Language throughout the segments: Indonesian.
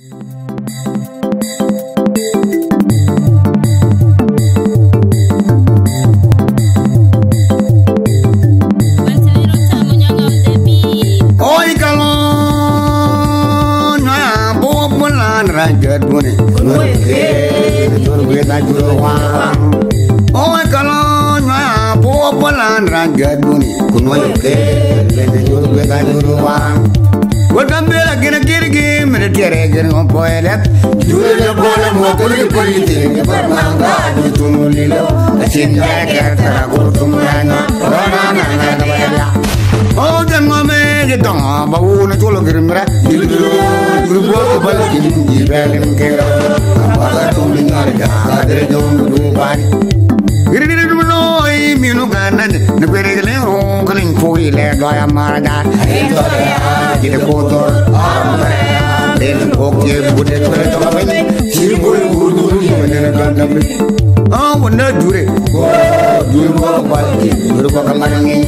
Raja Duni, oh kalau na popolan Raja Duni, kunoyke, lene juru beta juru wang. Wakambela kena kiri mere tiare kena ngopoelet, juru bola mokuli politik, bermangga di tunulilo, asinja kerta kurtumana, rana nana. Oh jangan ngome gitu, bau na culo kirimera, juru balik di belem kero, apa tu dengar kadre jom dupan. Kiri menoi minu kanan, nepere keleng keleng pui le doya marada, kita kotor, dan oke bude kere tu apa ni, sibuk budu mana kandang. Oh benar jure, juru balik, juru kemarin ni.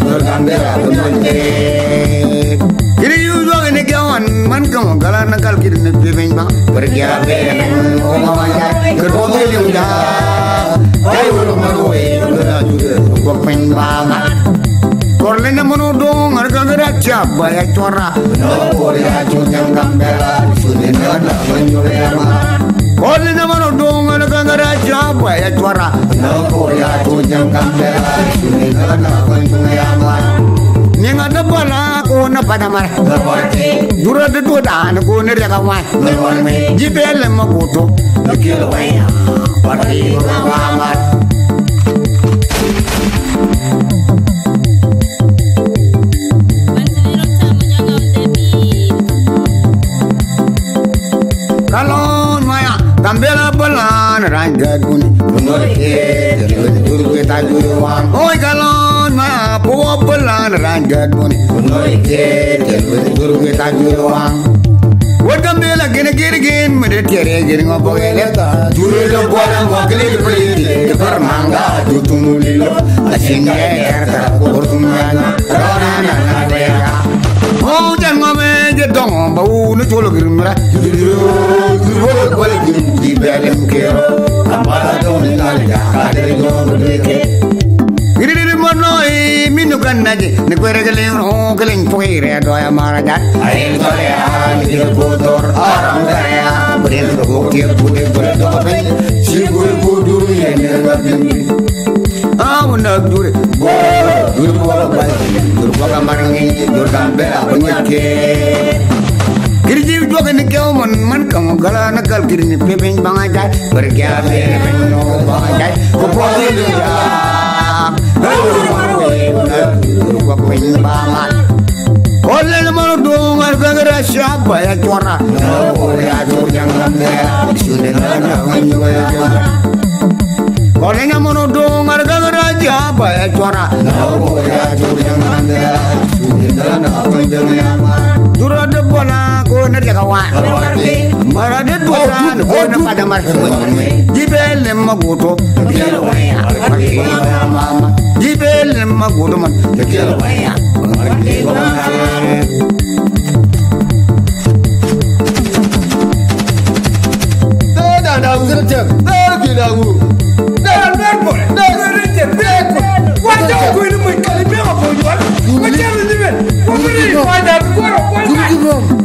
Kiri juga ini kawan, man kamu kalau nakal kiri ni pemain bang, pergi apa? Orang macam kerja yang dah, saya belum mahu sudah juga pemain bang. Korlena menudung, harga gerak siapa yang cora? Korea cujang gambela, sudah nak menjual mah. Korlena menudung, harga gerak siapa yang cora? Korea cujang gambela, sudah nak menjual mah. Yang ada bala ko na padamar. Dura de dodan ko ne rega wa. Jibel mabuto. Kilo waya. Pari mama. Kalau maya tambela balan Raja Duni. Oh kalau ma popolan Raja Duni. Wakambela kena kiri mere tiare kena ngopoelet, juru bola mokuli politik, bermangga di tunulilo, asinja kerta kurtumana, rana nana. Oh jangan ngome jedong bau nu culo kirimera, juru balik di belem kero, apa tu dengar kadre jom duke. Kiri menoi minu kan naji, nekere keleng keleng pui re doya marada. Air doya ni kotor orang daya, beri bukti bude doa, sigur budur yang ngerti. Benar jure, jure bola kemarin ini, jure gambela penyakit. Kiri juga kena kau man kamu kalau nakal kiri ni pemain bang aja, pergi apa pemain bang aja, kau boleh dia. Oleh nama dong harga gerak siapa yang cora? Korea cujang gambela, sudah nak menjual cora. Oleh nama dong harga gerak siapa yang cora? Korea cujang gambela, sudah nak menjual. Dura de bola ko na dia kawan. Mara de bola ko na padamar. Jibel maguto. Jibel maguto man. Dah kerja. Dah kilagu. Dah nerpol. Dah kerja. Wajah aku ini mengkali berapa jual? Macam ni kan? Kau beri pada kau.